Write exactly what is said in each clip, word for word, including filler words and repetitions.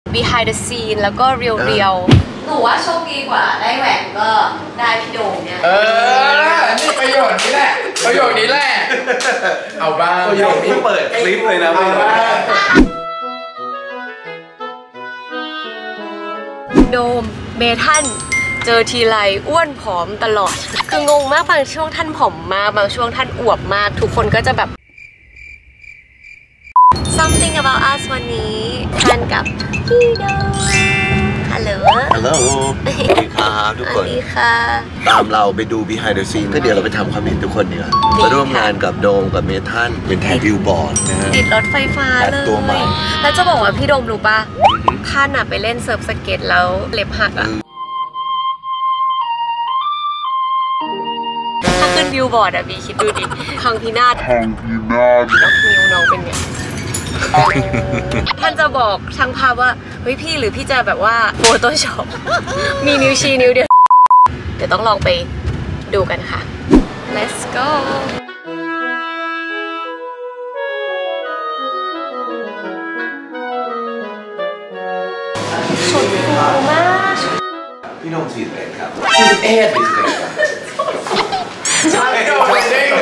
behind the scene แล้วก็เรียวๆหนูว่าโชคดีกว่าได้แหวนก็ได้พี่โดมเนี่ยเออนี่ประโยชน์นี้แหละประโยชน์นี้แหละเอาบ้างประโยชน์นี้เปิดคลิปเลยนะเอาบ้างโดมเมทันเจอทีไรอ้วนผอมตลอดคืองงมากบางช่วงท่านผอมมากบางช่วงท่านอวบมากทุกคนก็จะแบบ something about us วันนี้ท่านกับพี่โดมฮัลโหลฮัลโหลสวัสดีครับทุกคนสวัสดีค่ะตามเราไปดู behind the scene ก็เดี๋ยวเราไปทำความเห็นทุกคนดีกว่ามาร่วมงานกับโดมกับเมทันเป็นแทนวิวบอร์ดนะฮะติดรถไฟฟ้าเลยตัวใหม่แล้วจะบอกว่าพี่โดมรู้ป่ะท่านอะไปเล่นเซิร์ฟสเก็ตแล้วเล็บหักอะถ้าขึ้นวิวบอร์ดอะบีคิดดูดิพังพินาศพังพินาศแล้วนิ้วน้องเป็นไงท่านจะบอกช่างภาพว่าเฮ้ยพี่หรือพี่จะแบบว่าโฟโต้ช็อปมีนิ้วชี้นิ้วเดียวเดี๋ยวต้องลองไปดูกันค่ะ let's go สุดฟูมากพี่นงสี่สิบเอ็ดครับสี่สิบเอ็ดสี่สิบเอ็ดใช่โดนเด้ง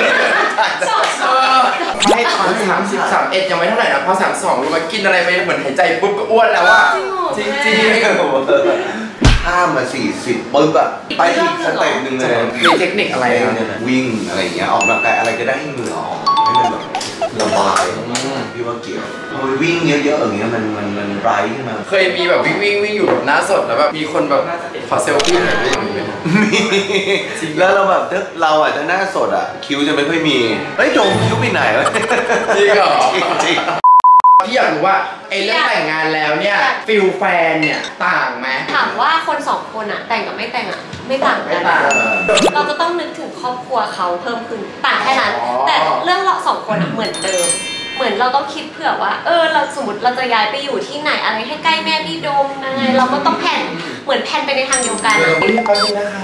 ไม่ตอนสามสิบสามเอ็ดยังไม่เท่าไหร่นะพอสามสองมากินอะไรไปเหมือนหายใจปุ๊บก็อ้วนแล้วอ่ะจริงจริงข้ามมาสี่สิบปุ๊บอะไปอีกสเต็ปหนึ่งเลยมีเทคนิคอะไรนะวิ่งอะไรอย่างเงี้ยออกกำลังกายอะไรก็ได้ให้เหงื่อออกให้มันแบบระบายพี่ว่าเกี่ยวพอวิ่งเยอะๆอย่างเงี้ยมันมันมันไร้ขึ้นมาเคยมีแบบวิ่งวิ่งวิ่งอยู่แบบหน้าสดแล้วแบบมีคนแบบขอเซลฟี่หน่อยมีแล้วเราแบบเราอ่ะจะหน้าสดอ่ะคิ้วจะไม่ค่อยมีเฮ้ยโดมคิ้วไปไหนวะจริงเหรอจริงพี่อยากรู้ว่าไอ้เรื่องแต่งงานแล้วเนี่ยฟิลแฟนเนี่ยต่างไหมถามว่าคนสองคนอะแต่งกับไม่แต่งอะไม่ต่างกันเราก็ต้องนึกถึงครอบครัวเขาเพิ่มขึ้นต่างแค่นั้นแต่เรื่องเราสองคนอะเหมือนเดิมเหมือนเราต้องคิดเผื่อว่าเออเราสมมติเราจะย้ายไปอยู่ที่ไหนอะไรให้ใกล้แม่พี่โดมยังไงเราก็ต้องแผนเหมือนแผนไปในทางเดียวกันอะไปนะคะ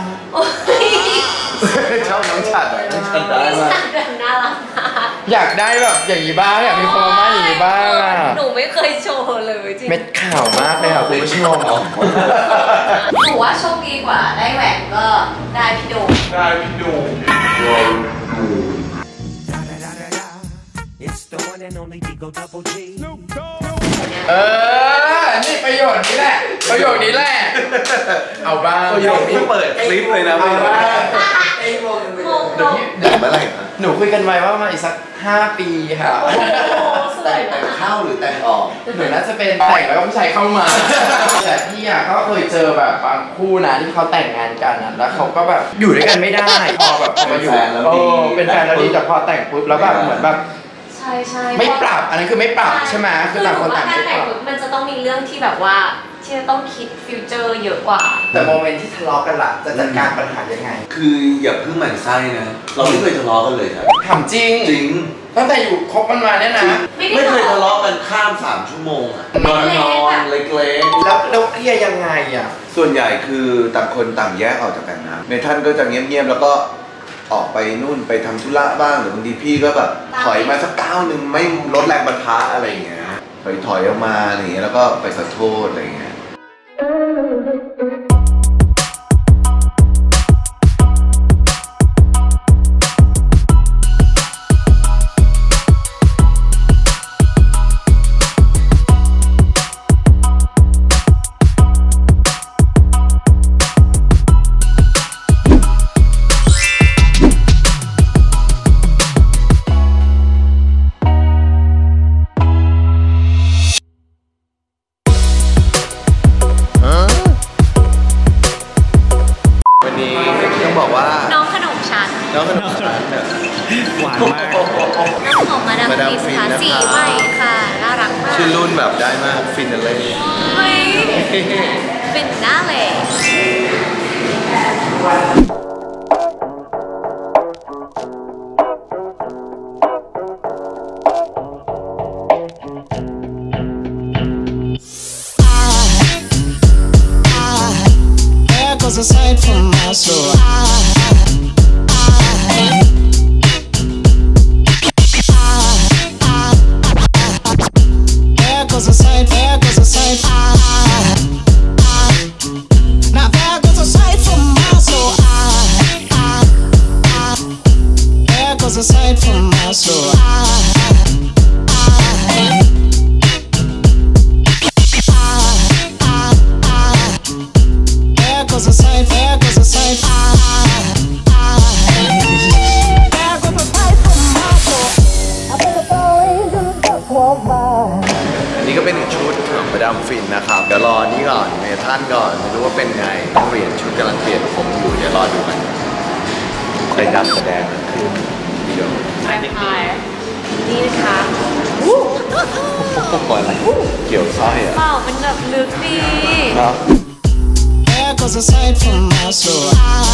ชอบน้องฉัดน้องฉัดได้มากน่ารักอยากได้แบบอย่างนี้บ้างอยากมีความมั่นอย่างนี้บ้างอ่ะหนูไม่เคยโชว์เลยจริงเม็ดข่าวมากเลยค่ะคุณผู้ชมหนูว่าโชคดีกว่าได้แหวนก็ได้พี่โดมได้พี่โดมเออนี่ประโยชน์นี้แหละประโยชน์นี้แหละเอาบ้างประโยชน์นี้เปิดคลิปเลยนะเอาบ้างเดี๋ยวเดี๋ยวเมื่อไหร่หนูคุยกันไว้ว่ามาอีกสักห้าปีค่ะแต่แต่งเข้าหรือแต่งออกหนูน่าจะเป็นแต่งแล้วก็ผู้ชายเข้ามาแต่พี่อ่ะก็เคยเจอแบบบางคู่นะที่เขาแต่งงานกันนะแล้วเขาก็แบบอยู่ด้วยกันไม่ได้พอแบบพอมาอยู่โอ้เป็นแฟนแล้วดีแต่พอแต่งปุ๊บแล้วแบบเหมือนแบบใช่ใช่ไม่ปรับอันนั้นคือไม่ปรับใช่ไหมคือต่างคนต่างไม่ปรับมันจะต้องมีเรื่องที่แบบว่าที่จะต้องคิดฟิวเจอร์เยอะกว่าแต่โมเมนต์ที่ทะเลาะกันล่ะจะจัดการปัญหายังไงคืออย่าเพิ่งหมั่นไส้นะเราไม่เคยทะเลาะกันเลยครับถามจริงจริงตั้งแต่อยู่คบกันมาเนี่ยนะไม่เคยทะเลาะกันข้ามสามชั่วโมงนอนนอนเล็กๆแล้วแล้วเคลียร์ยังไงอ่ะส่วนใหญ่คือต่างคนต่างแยกออกจากกันนะเมทันก็จะเงียบๆแล้วก็ออกไปนู่นไปทำธุระบ้างหรือบางทีพี่ก็แบบถอยมาสักก้าวหนึ่งไม่ลดแรงบันทะอะไรอย่างเงี้ยถอยถอยออกมาอะไรอย่างเงี้ยแล้วก็ไปขอโทษอะไรอย่างเงี้ยหวานมากน้ำหอมมาดามฟินค่ะสีใหม่ค่ะน่ารักมากชื่อรุ่นแบบได้มากฟินอะไรเฮ้ยฟินน่าเลย was a sight for my soul. There goes a sight, there goes a sight. Now there goes a sight from my soul. There goes a sight from my soul. There goes a sight, there goes a sight. There goes a sight from my soul. I feel the angels just walk by. อันนี้ก็เป็นอีกชุดของมาดามฟินนะครับเดี๋ยวรอนี่ก่อนเมทันก่อนไม่รู้ว่าเป็นไงต้องเปลี่ยนชุดกำลังเปลี่ยนผมอยู่เดี๋ยวรอดูกันไปดำแสดงขึ้นเดี๋ยวไอ้พายนี่นะคะปล่อยอะไรเกี่ยวสร้อยอ่ะเปล่ามันแบบลึกดีเนาะ There goes a sight from my soul.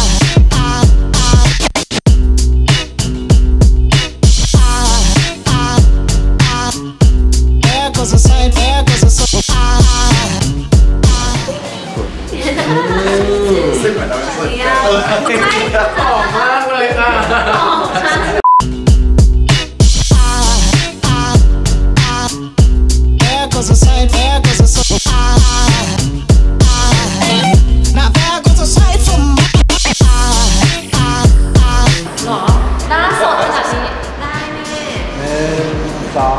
There goes a sight, there goes a sight. ซึ่งเหมือนเราเป็นคนใช่หอมมากเลยค่ะ There goes a sight, there goes a sight. Now there goes a sight from my หรอหน้าสดขนาดนี้ได้แน่หนึ่งสอง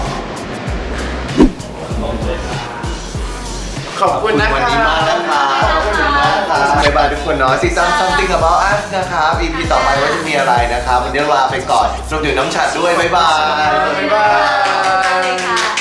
ขอบคุณนะวันคะนี้มาแล้วครับขอบคุณนะครับบ๊ายบายทุกคนเนาะซีซั่น something about us นะครับ อี พี ต่อไปว่าจะมีอะไรนะครับวันนี้ลาไปก่อนรวมถึงน้องฉัดด้วยบ๊ายบายบ๊ายบายค่ะ